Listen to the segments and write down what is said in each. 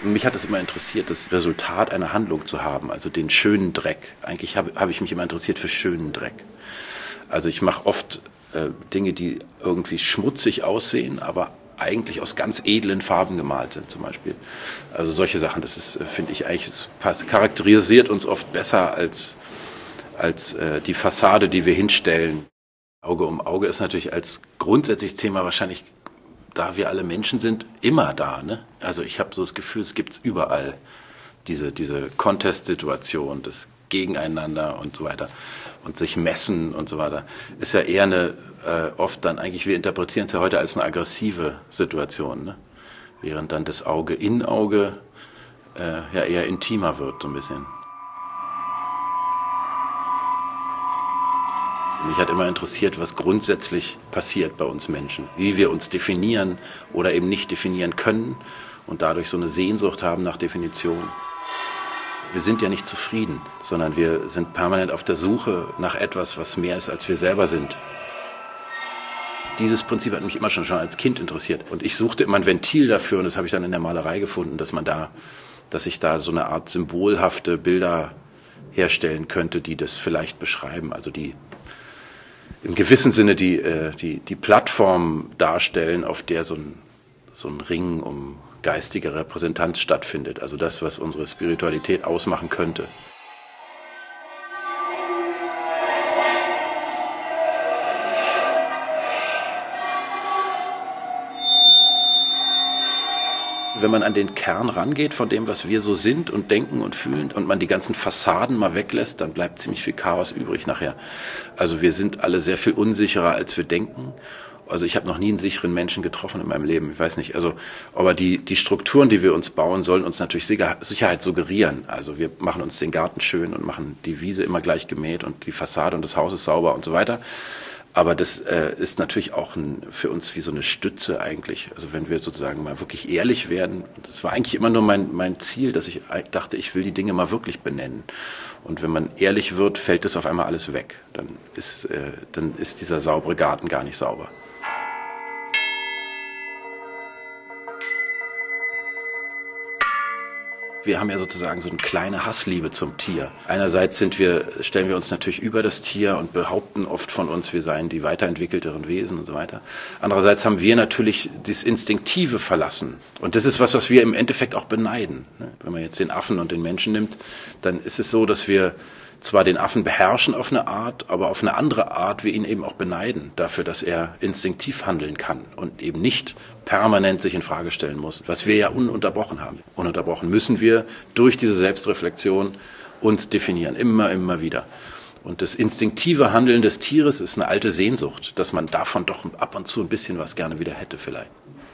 Mich hat es immer interessiert, das Resultat einer Handlung zu haben, also den schönen Dreck. Eigentlich habe ich mich immer interessiert für schönen Dreck. Also ich mache oft Dinge, die irgendwie schmutzig aussehen, aber eigentlich aus ganz edlen Farben gemalt sind zum Beispiel. Also solche Sachen, das ist, finde ich eigentlich, es charakterisiert uns oft besser als die Fassade, die wir hinstellen. Auge um Auge ist natürlich als grundsätzliches Thema wahrscheinlich, da wir alle Menschen sind, immer da. Ne? Also ich habe so das Gefühl, es gibt es überall, diese Contest-Situation, das Gegeneinander und so weiter und sich messen und so weiter, ist ja eher eine, oft dann eigentlich, wir interpretieren es ja heute als eine aggressive Situation, ne? Während dann das Auge in Auge ja eher intimer wird, so ein bisschen. Mich hat immer interessiert, was grundsätzlich passiert bei uns Menschen, wie wir uns definieren oder eben nicht definieren können und dadurch so eine Sehnsucht haben nach Definition. Wir sind ja nicht zufrieden, sondern wir sind permanent auf der Suche nach etwas, was mehr ist, als wir selber sind. Dieses Prinzip hat mich immer schon als Kind interessiert. Und ich suchte immer ein Ventil dafür, und das habe ich dann in der Malerei gefunden, dass ich da so eine Art symbolhafte Bilder herstellen könnte, die das vielleicht beschreiben, also die im gewissen Sinne die Plattform darstellen, auf der so ein Ring um geistige Repräsentanz stattfindet. Also das, was unsere Spiritualität ausmachen könnte. Wenn man an den Kern rangeht von dem, was wir so sind und denken und fühlen und man die ganzen Fassaden mal weglässt, dann bleibt ziemlich viel Chaos übrig nachher. Also wir sind alle sehr viel unsicherer, als wir denken. Also ich habe noch nie einen sicheren Menschen getroffen in meinem Leben, ich weiß nicht. Also, aber die Strukturen, die wir uns bauen, sollen uns natürlich Sicherheit suggerieren. Also wir machen uns den Garten schön und machen die Wiese immer gleich gemäht und die Fassade und das Haus ist sauber und so weiter. Aber das ist natürlich auch für uns wie so eine Stütze eigentlich. Also wenn wir sozusagen mal wirklich ehrlich werden, das war eigentlich immer nur mein Ziel, dass ich dachte, ich will die Dinge mal wirklich benennen. Und wenn man ehrlich wird, fällt das auf einmal alles weg. Dann ist dieser saubere Garten gar nicht sauber. Wir haben ja sozusagen so eine kleine Hassliebe zum Tier. Einerseits stellen wir uns natürlich über das Tier und behaupten oft von uns, wir seien die weiterentwickelteren Wesen und so weiter. Andererseits haben wir natürlich das Instinktive verlassen. Und das ist was wir im Endeffekt auch beneiden. Wenn man jetzt den Affen und den Menschen nimmt, dann ist es so, dass wir zwar den Affen beherrschen auf eine Art, aber auf eine andere Art wir ihn eben auch beneiden dafür, dass er instinktiv handeln kann und eben nicht permanent sich in Frage stellen muss, was wir ja ununterbrochen haben. Ununterbrochen müssen wir durch diese Selbstreflexion uns definieren, immer wieder. Und das instinktive Handeln des Tieres ist eine alte Sehnsucht, dass man davon doch ab und zu ein bisschen was gerne wieder hätte vielleicht.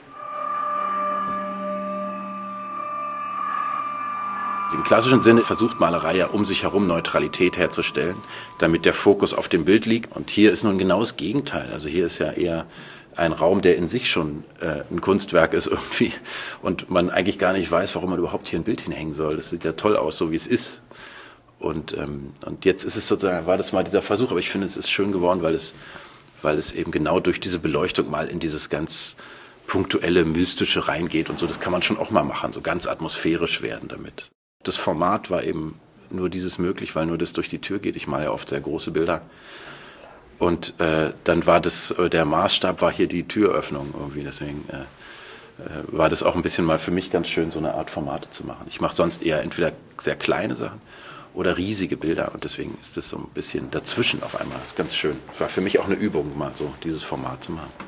Im klassischen Sinne versucht Malerei ja um sich herum Neutralität herzustellen, damit der Fokus auf dem Bild liegt. Und hier ist nun genau das Gegenteil. Also hier ist ja eher ein Raum, der in sich schon ein Kunstwerk ist irgendwie und man eigentlich gar nicht weiß, warum man überhaupt hier ein Bild hinhängen soll. Das sieht ja toll aus, so wie es ist. Und jetzt ist es sozusagen, war das mal dieser Versuch, aber ich finde, es ist schön geworden, weil es eben genau durch diese Beleuchtung mal in dieses ganz punktuelle, mystische reingeht und so. Das kann man schon auch mal machen, so ganz atmosphärisch werden damit. Das Format war eben nur dieses möglich, weil nur das durch die Tür geht. Ich male ja oft sehr große Bilder. Und dann war der Maßstab war hier die Türöffnung irgendwie. Deswegen war das auch ein bisschen mal für mich ganz schön, so eine Art Formate zu machen. Ich mache sonst eher entweder sehr kleine Sachen oder riesige Bilder. Und deswegen ist das so ein bisschen dazwischen auf einmal. Das ist ganz schön. War für mich auch eine Übung, mal so dieses Format zu machen.